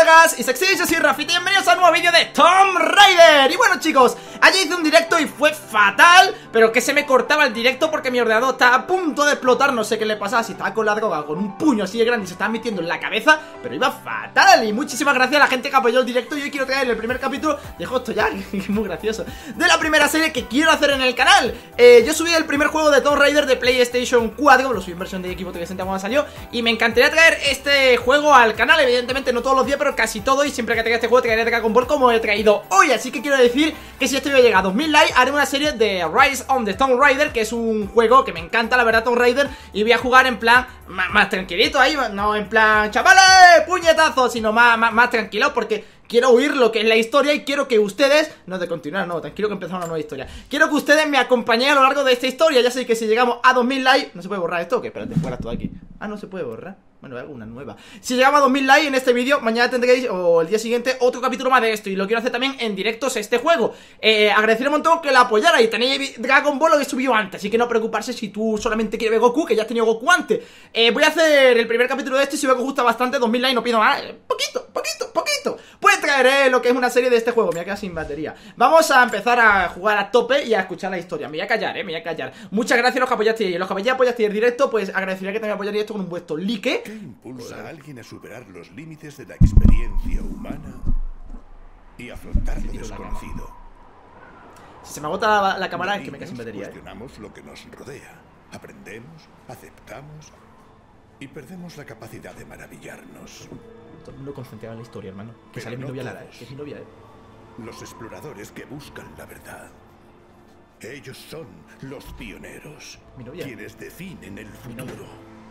colegas y sexys, yo soy Rafita y bienvenidos a un nuevo vídeo de Tomb Raider. Y bueno chicos, ayer hice un directo y fue fatal, pero que se me cortaba el directo porque mi ordenador estaba a punto de explotar. No sé qué le pasaba, si estaba con la droga, con un puño así de grande y se estaba metiendo en la cabeza, pero iba fatal. Y muchísimas gracias a la gente que apoyó el directo. Y hoy quiero traer el primer capítulo, dejo esto ya, que es muy gracioso, de la primera serie que quiero hacer en el canal. Yo subí el primer juego de Tomb Raider de PlayStation 4, lo subí en versión de equipo 360 cuando salió, y me encantaría traer este juego al canal. Evidentemente no todos los días, pero casi todo, y siempre que traiga este juego traeré Dragon Ball como he traído hoy. Así que quiero decir que si este video llega a 2000 likes, haré una serie de Rise of the Tomb Raider, que es un juego que me encanta, la verdad, Tomb Raider, y voy a jugar en plan más tranquilito ahí, no en plan chavales, puñetazos, sino más tranquilo, porque quiero oír lo que es la historia y quiero que ustedes, no de continuar, no, tranquilo que empezamos una nueva historia. Quiero que ustedes me acompañen a lo largo de esta historia. Ya sé que si llegamos a 2000 likes, ¿no se puede borrar esto? ¿O qué? Espérate, fuera todo aquí. Ah, no se puede borrar. Bueno, hago una nueva. Si llegamos a 2000 likes en este vídeo, mañana tendréis, o el día siguiente, otro capítulo más de esto. Y lo quiero hacer también en directos este juego. Agradecer un montón que la apoyarais. Tenéis Dragon Ball, lo he subido antes, así que no preocuparse si tú solamente quieres ver Goku, que ya has tenido Goku antes. Voy a hacer el primer capítulo de este. Si veo que os gusta bastante, 2000 likes, no pido más. Poquito. Pues traeré lo que es una serie de este juego. Me voy a quedar sin batería. Vamos a empezar a jugar a tope y a escuchar la historia. Me voy a callar, me voy a callar. Muchas gracias a los que apoyasteis. Y los que apoyasteis el directo, pues agradecería que también apoyaríais esto con un vuestro like. ¿Qué impulsa a alguien a superar los límites de la experiencia humana y afrontar lo desconocido? Si se me agota la cámara es que me quedo sin batería. Cuestionamos lo que nos rodea, aprendemos, aceptamos y perdemos la capacidad de maravillarnos. Todo el mundo concentrado en la historia, hermano. Que Pero sale mi no novia Lara, todos. que es mi novia, Los exploradores que buscan la verdad. Ellos son los pioneros, Mi novia. quienes definen el futuro.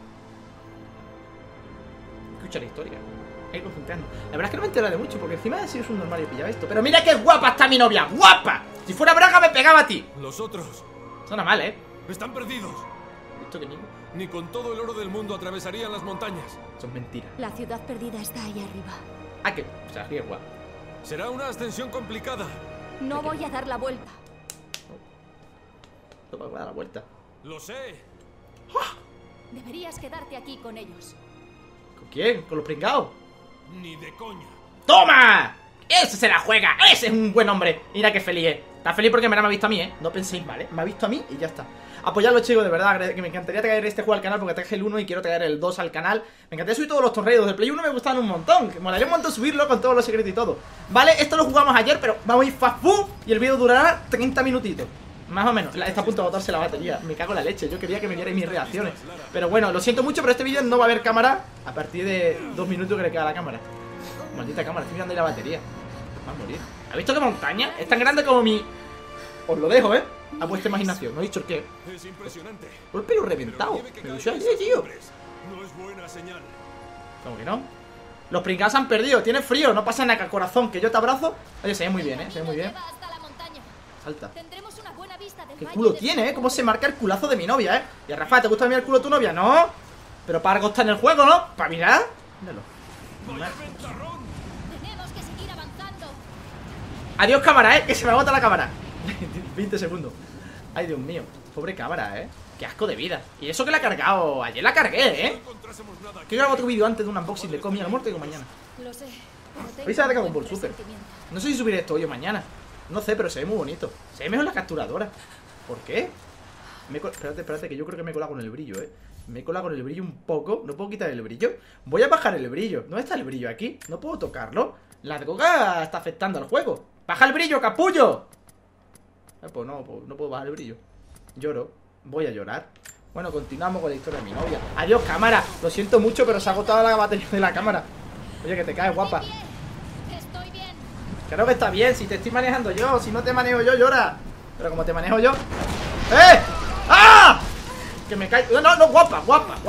Escucha la historia. Hay que concentrarnos. La verdad es que no me entero de mucho, porque encima de si es un normal y pillaba esto. Pero mira qué guapa está mi novia, guapa. Si fuera Braga me pegaba a ti. Los otros Suena mal, están perdidos. Esto que niño. Ni con todo el oro del mundo atravesarían las montañas. Son mentiras. La ciudad perdida está ahí arriba. Ah, que. O sea, sí es guapa. Será una ascensión complicada. No voy a dar la vuelta. Toma, voy a dar la vuelta. Lo sé. Deberías quedarte aquí con ellos. ¿Con quién? ¿Con los pringados? Ni de coña. ¡Toma! ¡Ese se la juega! ¡Ese es un buen hombre! Mira qué feliz es. Está feliz porque me ha visto a mí, No penséis mal, Me ha visto a mí y ya está. Apoyadlo, chicos, de verdad. Que me encantaría traer este juego al canal porque traje el 1 y quiero traer el 2 al canal. Me encantaría subir todos los Tomb Raider del Play 1, me gustaban un montón. Que molaría un montón subirlo con todos los secretos y todo. Vale, esto lo jugamos ayer, pero vamos a ir fast food y el vídeo durará 30 minutitos. Más o menos. Está a punto de botarse la batería. Me cago en la leche. Yo quería que me vierais mis reacciones. Pero bueno, lo siento mucho, pero este vídeo no va a haber cámara a partir de 2 minutos que le queda a la cámara. Maldita cámara, estoy mirando ahí la batería. Va a morir. ¿Has visto qué montaña? Es tan grande como mi... Os lo dejo, a vuestra imaginación. No he dicho el qué. Es impresionante. Por el pelo reventado. Me duché ayer, tío. No es buena señal. ¿Cómo que no? Los pringados han perdido. Tiene frío. No pasa nada, corazón. Que yo te abrazo. Oye, se ve muy bien, se ve muy bien. Salta. Tendremos una buena vista del ¿Qué valle culo de- tiene, Cómo se marca el culazo de mi novia, Y a Rafa, ¿te gusta mirar el culo de tu novia? No. Pero para algo está en el juego, ¿no? Para mirar. Míralo. ¡Vaya ventarrón! Tenemos que seguir avanzando. Adiós, cámara, que se me agota la cámara. 20 segundos. Ay, Dios mío. Pobre cámara, Qué asco de vida. Y eso que la he cargado. Ayer la cargué, No encontrásemos nada aquí. Que grabo otro vídeo antes de un unboxing de Comi al muerto y digo mañana. Lo sé. pero tengo ¿Veis a un Dragon buen Ball Super? presentimiento. No sé si subiré esto hoy o mañana. No sé, pero se ve muy bonito. Se ve mejor la capturadora. ¿Por qué? Espérate, que yo creo que me he colado con el brillo, Me he colado con el brillo un poco. ¿No puedo quitar el brillo? Voy a bajar el brillo. ¿Dónde está el brillo aquí? No puedo tocarlo. La droga está afectando al juego. ¡Baja el brillo, capullo! Pues no puedo bajar el brillo. Lloro. Voy a llorar. Bueno, continuamos con la historia de mi novia. Adiós, cámara. Lo siento mucho, pero se ha agotado la batería de la cámara. Oye, que te caes, guapa. Estoy bien. Claro que está bien, si te estoy manejando yo. Si no te manejo yo, llora. Pero como te manejo yo... ¡Eh! ¡Ah! Que me cae... No, guapa.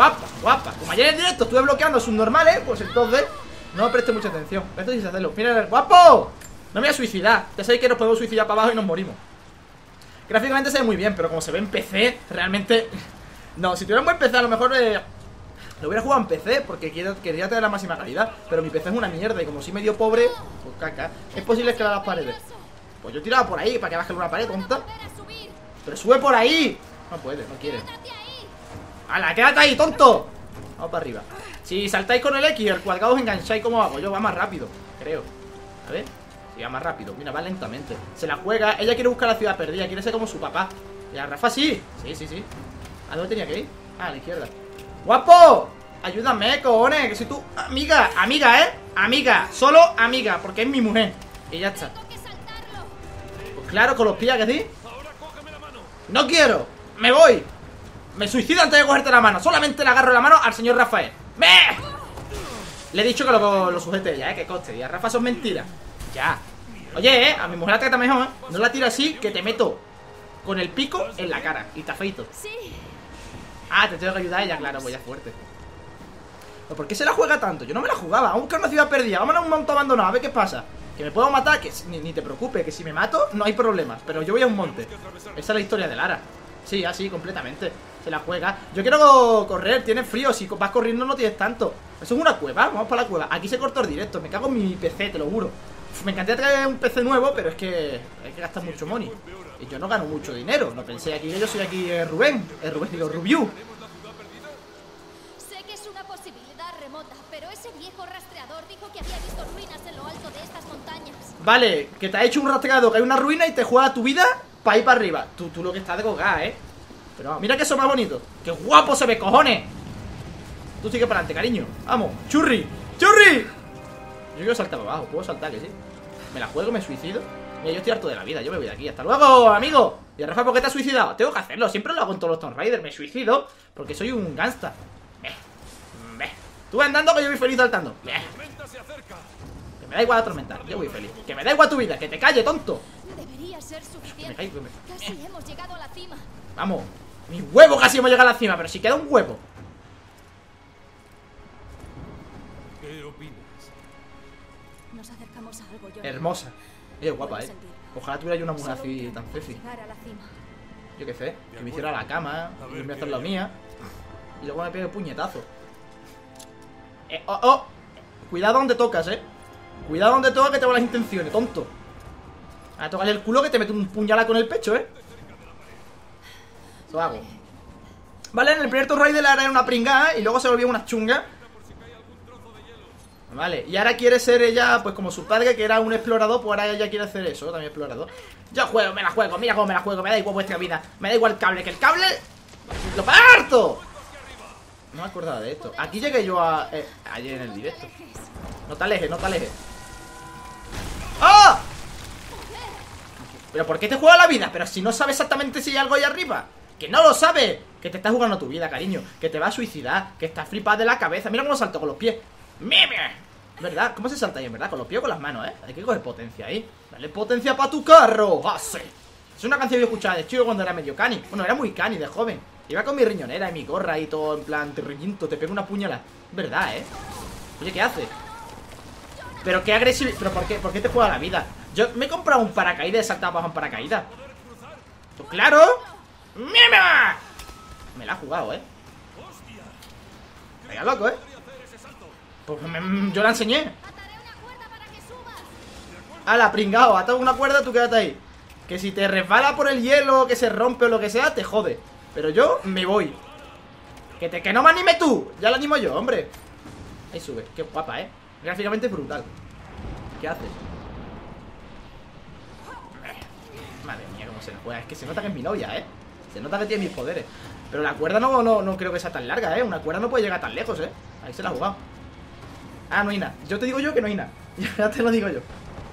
Como ayer en directo estuve bloqueando subnormales, pues entonces no me preste mucha atención. Esto sí se hacerlo. Mira, guapo. No me voy a suicidar. Ya sabéis que nos podemos suicidar para abajo y nos morimos. Gráficamente se ve muy bien, pero como se ve en PC, realmente... No, si tuviera un buen PC a lo mejor... Lo hubiera jugado en PC porque quería tener la máxima calidad. Pero mi PC es una mierda y como soy medio pobre, pues caca. Es posible escalar las paredes. Pues yo tiraba por ahí para que baje una pared, tonta. Volver a subir. Pero sube por ahí. No puede, no quiere. Quédate ahí. ¡Hala, quédate ahí, tonto! Vamos para arriba. Si saltáis con el X y el cuadrado os engancháis como hago yo, va más rápido, creo. A ver, sí, va más rápido. Mira, va lentamente. Se la juega, ella quiere buscar la ciudad perdida, quiere ser como su papá. Y a Rafa sí, sí. ¿A dónde tenía que ir? Ah, a la izquierda. ¡Guapo! Ayúdame, cojones, que soy tu amiga, amiga, solo amiga, porque es mi mujer. Y ya está. Tengo que saltarlo. Pues claro, con los pies, ¿que sí? Ahora cógeme la mano. ¡No quiero! ¡Me voy! Me suicido antes de cogerte la mano. Solamente le agarro la mano al señor Rafael. ¡Me! Le he dicho que lo sujete ella, que coste. Y a Rafa son mentiras. Ya. Oye, a mi mujer la trata mejor, No la tiro así, que te meto con el pico en la cara. Y te afeito. Sí. Ah, te tengo que ayudar ella, claro, pues ya es fuerte. ¿Pero por qué se la juega tanto? Yo no me la jugaba. Vamos a buscar una ciudad perdida. Vámonos a un monte abandonado, a ver qué pasa. Que me puedo matar, que ni te preocupes, que si me mato no hay problemas. Pero yo voy a un monte. Esa es la historia de Lara. Sí, así, completamente. Se la juega. Yo quiero correr, tienes frío. Si vas corriendo no tienes tanto. Eso es una cueva, vamos para la cueva. Aquí se cortó el directo, me cago en mi PC, te lo juro. Me encantaría traer un PC nuevo, pero es que hay que gastar mucho money. Y yo no gano mucho dinero. No pensé aquí que yo soy aquí Rubén. Rubiu. Sé que es una posibilidad remota, pero ese viejo rastreador dijo que había visto ruinas en lo alto de estas montañas. Vale, que te ha hecho un rastreado, que hay una ruina y te juega tu vida para ir para arriba. Tú lo que estás de cogar, Pero mira que eso más bonito. ¡Qué guapo se ve, cojones! Tú sigue para adelante, cariño. Vamos, churri. Yo quiero saltar para abajo, puedo saltar, que sí. Me la juego, me suicido. Mira, yo estoy harto de la vida, yo me voy de aquí. ¡Hasta luego, amigo! Y Rafa, ¿por qué te has suicidado? Tengo que hacerlo, siempre lo hago en todos los Tomb Raider. Me suicido porque soy un gangsta. Tú andando que yo voy feliz saltando. Tormenta se acerca. Que me da igual la tormenta, yo voy feliz. Que me da igual tu vida, que te calle, tonto. Debería ser suficiente. Me caigo, Casi hemos llegado a la cima. Vamos, mi huevo casi hemos llegado a la cima, pero si queda un huevo. ¿Qué opinas? Nos acercamos a algo, yo. Hermosa. Ella es guapa, Ojalá tuviera yo una mujer así tan sexy. Llegar a la cima. Yo qué sé, que me hiciera la cama, y me hacer la mía. Y luego me pegue puñetazo. Cuidado donde tocas, Cuidado donde tocas, que te van las intenciones, tonto. A tocarle el culo que te mete un puñalada con el pecho, Eso hago. Vale, en el primer Tomb Raider era una pringada y luego se volvió una chunga. Vale, y ahora quiere ser ella, pues como su padre, que era un explorador, pues ahora ella quiere hacer eso, también explorador. Yo juego, me la juego, mira cómo me la juego, me da igual vuestra vida, me da igual el cable, que el cable ¡lo parto! No me acordaba de esto. Aquí llegué yo ayer en el directo. No te alejes, no te alejes. ¡Ah! ¿Pero por qué te juega la vida? Pero si no sabes exactamente si hay algo ahí arriba. Que no lo sabes. Que te estás jugando tu vida, cariño. Que te va a suicidar. Que estás flipado de la cabeza. Mira cómo salto con los pies. ¿Verdad? ¿Cómo se salta ahí, en verdad? Con los pies o con las manos, Hay que coger potencia ahí. Dale potencia para tu carro. ¡Así! Es una canción que yo escuchaba de chico cuando era medio cani. Bueno, era muy cani de joven. Iba con mi riñonera y mi gorra y todo en plan, te reñinto, te pego una puñalada. ¿Verdad, Oye, ¿qué hace? Pero qué agresivo. ¿Pero por qué te juega la vida? Yo me he comprado un paracaídas y saltado bajo en paracaídas. Pues claro. ¡Mierda! Me la ha jugado, Vaya loco, Pues yo la enseñé. Ataré una cuerda para que subas. Hala, pringao, ata una cuerda, tú quédate ahí. Que si te resbala por el hielo, que se rompe o lo que sea, te jode. Pero yo me voy. Que no me anime tú. Ya lo animo yo, hombre. Ahí sube, qué guapa, Gráficamente brutal. ¿Qué haces? Madre mía, cómo se la juega. Es que se nota que es mi novia, Se nota que tiene mis poderes. Pero la cuerda no creo que sea tan larga, Una cuerda no puede llegar tan lejos, Ahí se la ha jugado. Ah, no hay nada. Yo te digo yo que no hay nada. Ya te lo digo yo.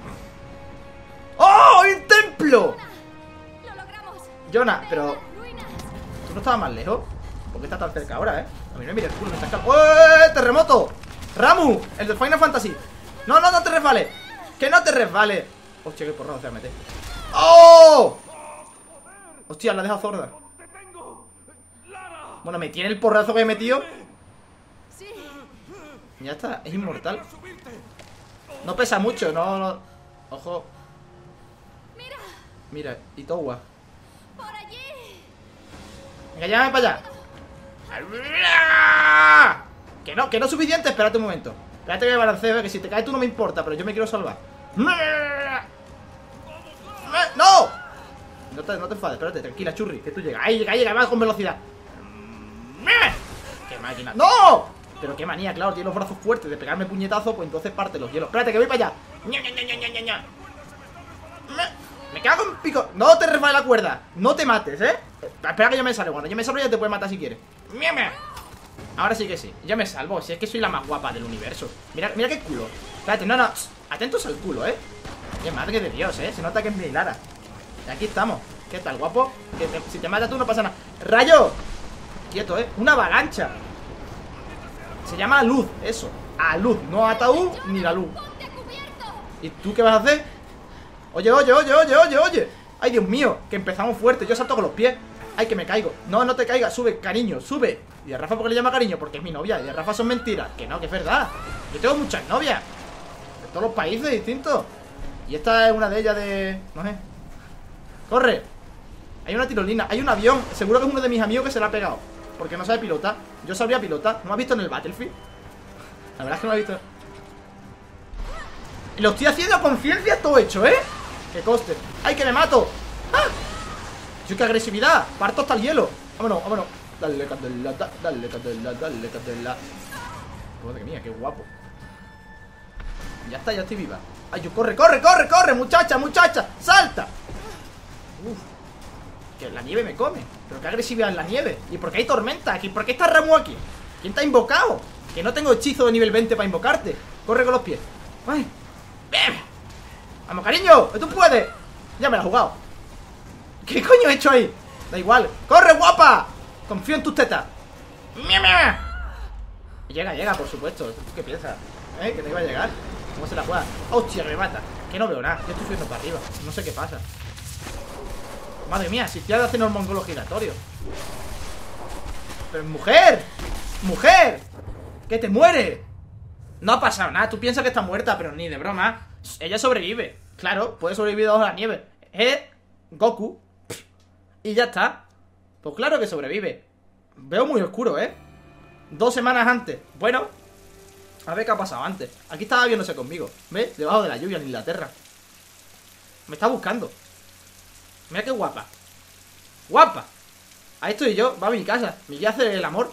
¡Oh! ¡Hay un templo! Lo logramos. Jonah, pero Ruinas. tú no estabas más lejos. ¿Por qué estás tan cerca ahora, A mí no me mires el culo, me estás calando. ¡Oh! ¡Terremoto! ¡Ramu! El de Final Fantasy. No te resbales. Que no te resbales. Hostia, qué porrado se va a meter. ¡Oh! Hostia, la he dejado sorda. Bueno, me tiene el porrazo que he metido. Sí. Ya está, es inmortal. No pesa mucho, no. Ojo. Mira, Mira, y Towa. por allí. Venga, llévame para allá. Que no es suficiente, espérate un momento. Espérate que me balanceo, que si te caes tú no me importa, pero yo me quiero salvar. ¡No! No te enfades, espérate, tranquila, churri, que tú llegas. Ahí llega, va con velocidad. ¡Qué máquina! ¡No! Pero qué manía, claro, tiene los brazos fuertes de pegarme puñetazo, pues entonces parte los hielos. Espérate, que voy para allá. Me cago en pico. No te resbales la cuerda. No te mates, Espera que yo me salgo. Cuando yo me salgo ya te puedes matar si quieres. Ahora sí que sí. Yo me salvo. Si es que soy la más guapa del universo. Mira, mira qué culo. Espérate, no. Atentos al culo, Qué madre de Dios, Se nota que es mi Lara. Y aquí estamos. ¿Qué tal, guapo? Si te matas tú no pasa nada. ¡Rayo! Quieto, Una avalancha. Se llama luz, eso. A luz, no ataúd ni la luz. ¿Y tú qué vas a hacer? Oye. Ay, Dios mío, que empezamos fuerte. Yo salto con los pies. Ay, que me caigo. No, no te caigas, sube, cariño, sube. ¿Y a Rafa por qué le llama cariño? Porque es mi novia. Y a Rafa son mentiras. Que no, que es verdad. Yo tengo muchas novias de todos los países distintos. Y esta es una de ellas de... no sé. ¡Corre! Hay una tirolina, hay un avión. Seguro que es uno de mis amigos que se la ha pegado, porque no sabe pilotar. Yo sabría pilotar. ¿No me has visto en el Battlefield? La verdad es que no me has visto. Y lo estoy haciendo a conciencia todo hecho, Que coste. ¡Ay, que me mato! ¡Ah! ¡Qué agresividad! Parto hasta el hielo. Vámonos. Dale, candela, dale, candela. Madre mía, qué guapo. Ya está, ya estoy viva. ¡Ay, yo corre, muchacha! ¡Salta! Uf. Que la nieve me come. Pero qué agresividad en la nieve. ¿Y por qué hay tormenta aquí? ¿Por qué está Ramu aquí? ¿Quién te ha invocado? Que no tengo hechizo de nivel 20 para invocarte. Corre con los pies. ¡Ay! ¡Bien! ¡Vamos, cariño! ¡Que tú puedes! Ya me la he jugado. ¿Qué coño he hecho ahí? Da igual. ¡Corre, guapa! Confío en tus tetas. Llega, por supuesto. ¿Tú qué piensas? Que no iba a llegar. ¿Cómo se la juega? ¡Hostia, me mata! Que no veo nada. Yo estoy subiendo para arriba. No sé qué pasa. Madre mía, si estoy haciendo el mongolo giratorio. Pero mujer, que te muere. No ha pasado nada, tú piensas que está muerta, pero ni de broma. Ella sobrevive, claro, puede sobrevivir bajo la nieve. Goku. Y ya está. Pues claro que sobrevive. Veo muy oscuro, 2 semanas antes. Bueno, a ver qué ha pasado antes. Aquí estaba viéndose conmigo, ¿ves? Debajo de la lluvia en Inglaterra. Me está buscando. Mira qué guapa. ¡Guapa! Ahí estoy yo, va a mi casa. Me voy a hacer el amor.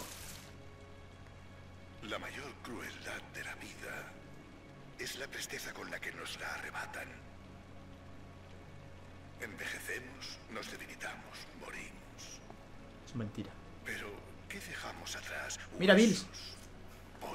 La mayor crueldad de la vida es la presteza con la que nos la arrebatan. Envejecemos, nos debilitamos, morimos. Es mentira. Pero, ¿qué dejamos atrás? Mira, Bills. Polvo.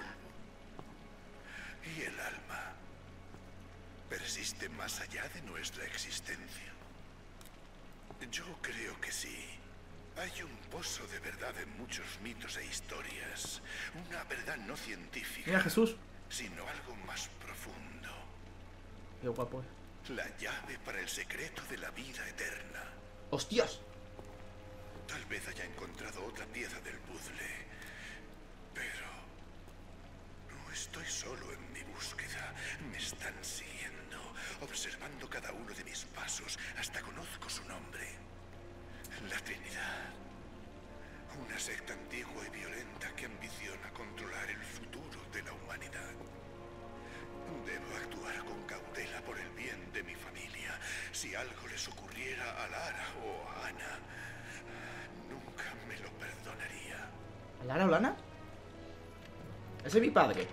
Y el alma persiste más allá de nuestra existencia. Yo creo que sí. Hay un pozo de verdad en muchos mitos e historias. Una verdad no científica. Mira, Jesús. Sino algo más profundo. Qué guapo es. La llave para el secreto de la vida eterna. ¡Hostias! Tal vez haya encontrado otra pieza del puzzle. Pero no estoy solo en mi búsqueda. Me están siguiendo, observando cada uno de mis pasos, hasta conozco su nombre. La Trinidad. Una secta antigua y violenta que ambiciona controlar el futuro de la humanidad. Debo actuar con cautela por el bien de mi familia. Si algo les ocurriera a Lara o a Ana, nunca me lo perdonaría. ¿Lara o Lana? Ese es mi padre.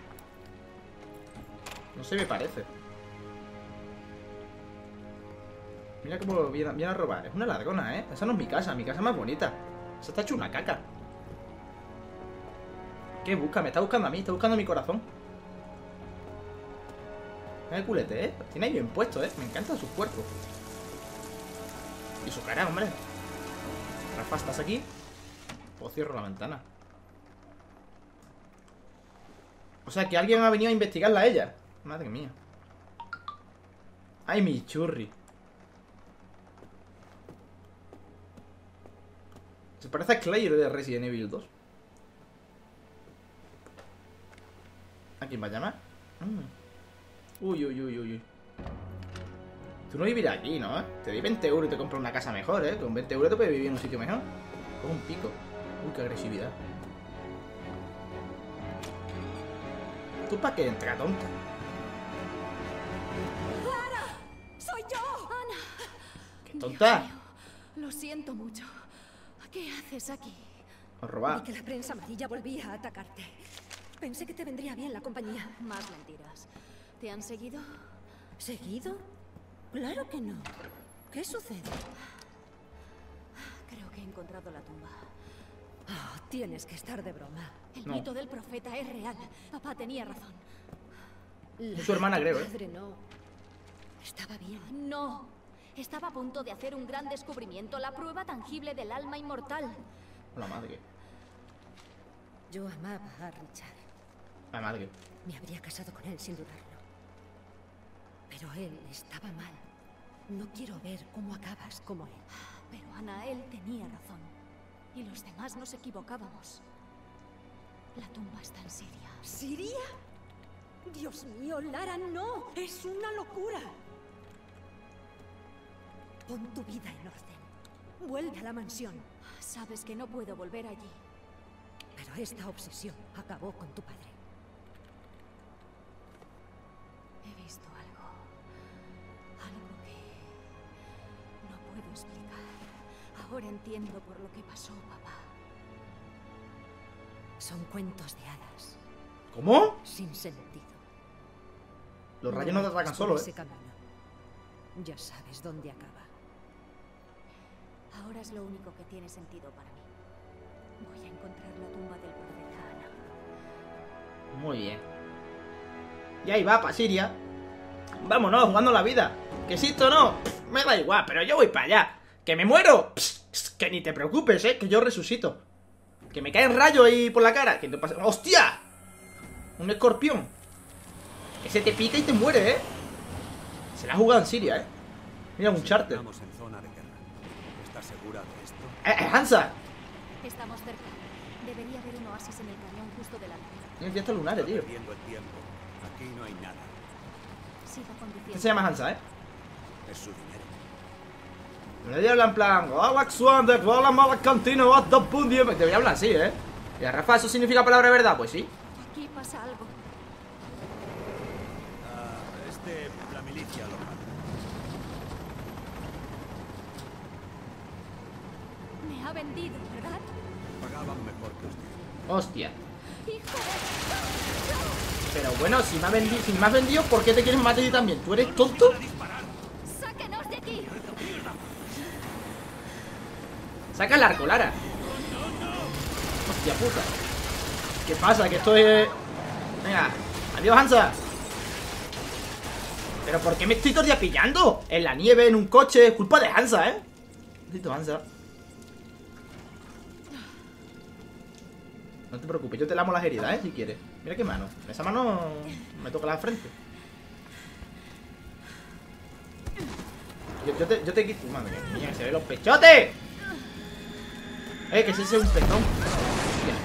No se me parece. Mira cómo viene a robar. Es una largona, Esa no es mi casa es más bonita. Esa está hecho una caca. ¿Qué busca? Me está buscando a mí, está buscando mi corazón. Mira el culete, Tiene ahí bien puesto, Me encanta su cuerpo. Y su cara, hombre. Rafa, ¿estás aquí? Pues cierro la ventana. O sea, que alguien ha venido a investigarla a ella. Madre mía. Ay, mi churri. Se parece a Claire de Resident Evil 2. ¿A quién va a llamar? Uy. Tú no vivirás aquí, ¿no? Te doy 20 euros y te compras una casa mejor, Con 20 euros te puedes vivir en un sitio mejor. Con un pico. Uy, qué agresividad. ¿Tú para qué entras, tonta? ¡Lara! ¡Soy yo! ¡Ana! ¿Qué tonta? Dios mío, lo siento mucho. ¿Qué haces aquí? A robar. Vi que la prensa amarilla volvía a atacarte. Pensé que te vendría bien la compañía. Más mentiras. ¿Te han seguido? ¿Seguido? Claro que no. ¿Qué sucede? Creo que he encontrado la tumba. Oh, tienes que estar de broma. El No. mito del profeta es real. Papá tenía razón. Es su hermana, creo, ¿eh? Padre no. Estaba bien. No. Estaba a punto de hacer un gran descubrimiento, la prueba tangible del alma inmortal. La madre. Yo amaba a Richard. La madre. Me habría casado con él sin dudarlo. Pero él estaba mal. No quiero ver cómo acabas como él. Pero Ana, él tenía razón. Y los demás nos equivocábamos. La tumba está en Siria. ¿Siria? Dios mío, Lara, no. Es una locura. Pon tu vida en orden. Vuelve a la mansión. Sabes que no puedo volver allí. Pero esta obsesión acabó con tu padre. He visto algo. Algo que no puedo explicar. Ahora entiendo por lo que pasó, papá. Son cuentos de hadas, ¿Cómo? sin sentido. Los rayos no te atacan vayas solo, por ese ¿eh? camino. Ya sabes dónde acaba. Ahora es lo único que tiene sentido para mí. Voy a encontrar la tumba del profeta Ana. Muy bien. Y ahí va, pa' Siria. Vámonos, jugando la vida. Que existo o no, me da igual, pero yo voy para allá. ¿Que me muero? Que ni te preocupes, que yo resucito. Que me caen rayos ahí por la cara. Que no pasa... ¡Hostia! Un escorpión. Que se te pica y te muere, Se la ha jugado en Siria, Mira, un charter. Estamos en zona de guerra. ¿Estás segura de esto? Hansa. Estamos cerca. Debería haber un oasis en el cañón justo delante. Tiene fiestas lunares, tío. Perdiendo el tiempo. Aquí no hay nada. Siga conduciendo. ¿Qué se llama Hansa, Es su dinero. Me habla en plan, Alex Wander, hola mala cantina, what the fuck, tío. Debería hablar así, Y a Rafa, ¿eso significa palabra de verdad? Pues sí. Aquí pasa algo. Es de la milicia local. Me ha vendido, ¿verdad? Pagaban mejor que usted. Hostia. ¡Hijo de... Pero bueno, si me has vendido, ¿por qué te quieres matar a ti también? ¿Tú eres tonto? ¡Sáquenos de aquí! Saca el arco, Lara. Hostia puta. ¿Qué pasa? Que esto es... Venga, adiós, Hansa. ¿Pero por qué me estoy todo el día pillando? En la nieve, en un coche, es culpa de Hansa, Maldito Hansa. No te preocupes, yo te lamo las heridas, si quieres. Mira qué mano. Esa mano me toca la frente. Yo te quito. Madre mía, que se ven los pechotes. Que ese es un pezón. Hostia.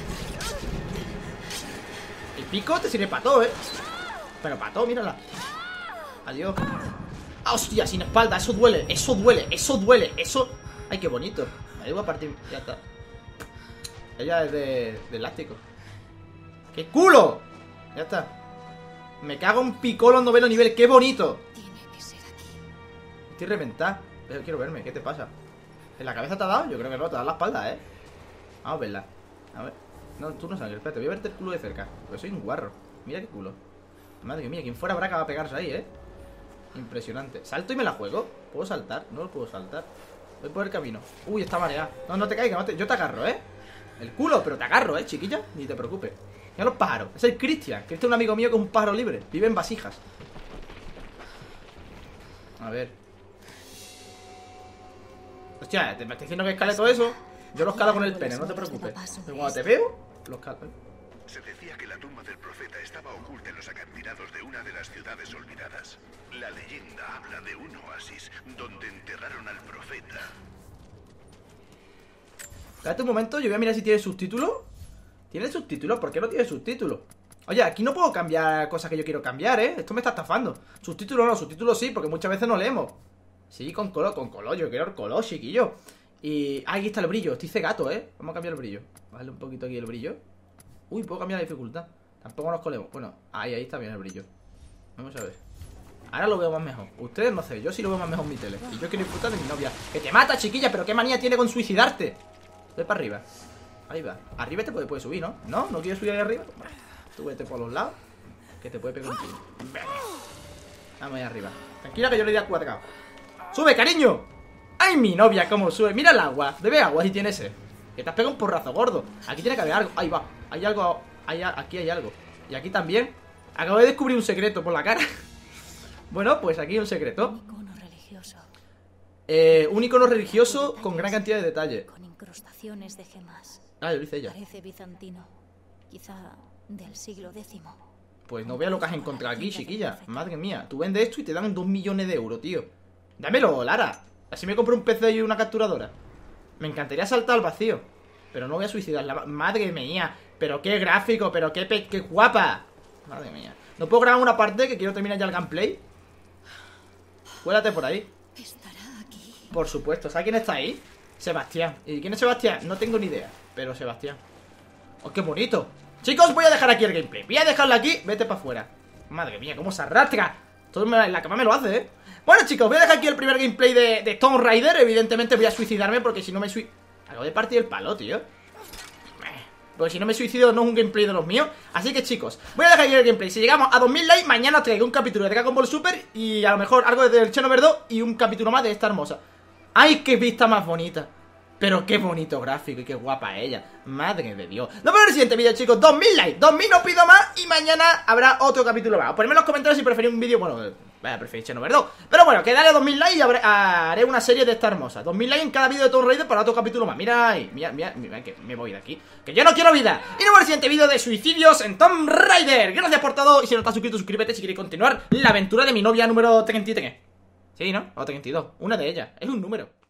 El pico te sirve para todo, Pero para todo, mírala. Adiós. ¡Ah, hostia! Sin espalda, eso duele, eso duele, eso duele, eso... Ay, qué bonito. Ahí voy a partir, ya está. Ella es de elástico. ¡Qué culo! Ya está. Me cago en picolo en noveno nivel, qué bonito. Tiene que ser aquí. Estoy reventado. Pero quiero verme, ¿qué te pasa? ¿En la cabeza te ha dado? Yo creo que no, te da la espalda, Vamos a verla. A ver. No, tú no sabes, espérate, voy a verte el culo de cerca. Porque soy un guarro. Mira qué culo. Madre mía, quien fuera braca va a pegarse ahí, Impresionante. ¿Salto y me la juego? ¿Puedo saltar? No lo puedo saltar. Voy por el camino. Uy, está mareada. No, no te caigas, no te... yo te agarro, El culo, pero te agarro, chiquilla. Ni te preocupes. Mira los pájaros. Es el Cristian. Que este es un amigo mío que es un pájaro libre. Vive en vasijas. A ver. Hostia, ¿te me estás diciendo que escale todo eso? Yo lo escalo con el pene, no te preocupes. Pero cuando te veo, lo escalo. Se decía que la tumba del profeta estaba oculta en los acantilados de una de las ciudades olvidadas. La leyenda habla de un oasis donde enterraron al profeta. Espérate un momento, yo voy a mirar si tiene subtítulos. ¿Tiene subtítulos? ¿Por qué no tiene subtítulos? Oye, aquí no puedo cambiar cosas que yo quiero cambiar, Esto me está estafando. Subtítulos no, subtítulos sí, porque muchas veces no leemos. Sí, con color, yo quiero el color, chiquillo. Y... ahí está el brillo, estoy cegato, Vamos a cambiar el brillo. Bajarle un poquito aquí el brillo. Uy, puedo cambiar la dificultad. Tampoco nos colemos. Bueno, ahí está bien el brillo. Vamos a ver. Ahora lo veo más mejor. Ustedes no sé, yo sí lo veo más mejor en mi tele. Y yo quiero disfrutar de mi novia. ¡Que te mata, chiquilla! ¿Pero qué manía tiene con suicidarte? Voy para arriba. Ahí va. Arriba te puede subir, ¿no? ¿No? ¿No quieres subir ahí arriba? Tú vete por los lados, que te puede pegar un tiro. Vamos ahí arriba. Tranquila que yo le di a cuadrado. ¡Sube, cariño! ¡Ay, mi novia, cómo sube! Mira el agua. Bebe agua si tiene sed. Que te has pegado un porrazo gordo. Aquí tiene que haber algo. Ahí va. Hay algo. Aquí hay algo. Y aquí también. Acabo de descubrir un secreto por la cara. Bueno, pues aquí hay un secreto. Un icono religioso. Un icono religioso con gran cantidad de detalle. Con incrustaciones de gemas. Ah, yo lo hice ella. Parece bizantino. Quizá del siglo X. Pues no vea lo que has encontrado aquí, chiquilla. Madre mía. Tú vendes esto y te dan 2 millones de euros, tío. Dámelo, Lara. Así me compro un PC y una capturadora. Me encantaría saltar al vacío. Pero no voy a suicidarla. Madre mía. Pero qué gráfico, pero qué guapa. Madre mía. ¿No puedo grabar una parte que quiero terminar ya el gameplay? Cuélate por ahí. Estará aquí. Por supuesto. ¿Sabes quién está ahí? Sebastián. ¿Y quién es Sebastián? No tengo ni idea. Pero Sebastián. ¡Oh, qué bonito! Chicos, voy a dejar aquí el gameplay. Voy a dejarlo aquí. Vete para afuera. Madre mía, cómo se arrastra. Todo en la cama me lo hace, ¿eh? Bueno, chicos, voy a dejar aquí el primer gameplay de Tomb Raider. Evidentemente voy a suicidarme porque si no me acabo de partir el palo, tío. Porque si no me suicido no es un gameplay de los míos. Así que, chicos, voy a dejar aquí el gameplay. Si llegamos a 2000 likes, mañana os traigo un capítulo de Dragon Ball Super. Y a lo mejor algo del Xenoverse 2 y un capítulo más de esta hermosa. ¡Ay, qué vista más bonita! Pero qué bonito gráfico y qué guapa ella. Madre de Dios. Nos vemos en el siguiente vídeo, chicos. 2000 likes, 2000 no pido más. Y mañana habrá otro capítulo más. Ponedme en los comentarios si preferís un vídeo. Bueno, preferís Xenoverse 2. Pero bueno, que dale 2000 likes y haré una serie de esta hermosa. 2000 likes en cada vídeo de Tomb Raider para otro capítulo más. Mira ahí, mira, que me voy de aquí. Que yo no quiero vida. Y nos vemos en el siguiente vídeo de suicidios en Tomb Raider. Gracias por todo. Y si no estás suscrito, suscríbete si quieres continuar la aventura de mi novia número 33. Sí, ¿no? O 32. Una de ellas. Es un número.